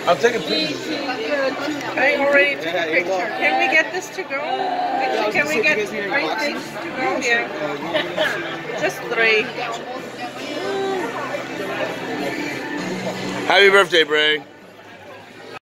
I'll take a picture. I already took a picture. Can we get this to go? Can we get 3 things to go? Yeah. Just 3. Happy birthday, Brae.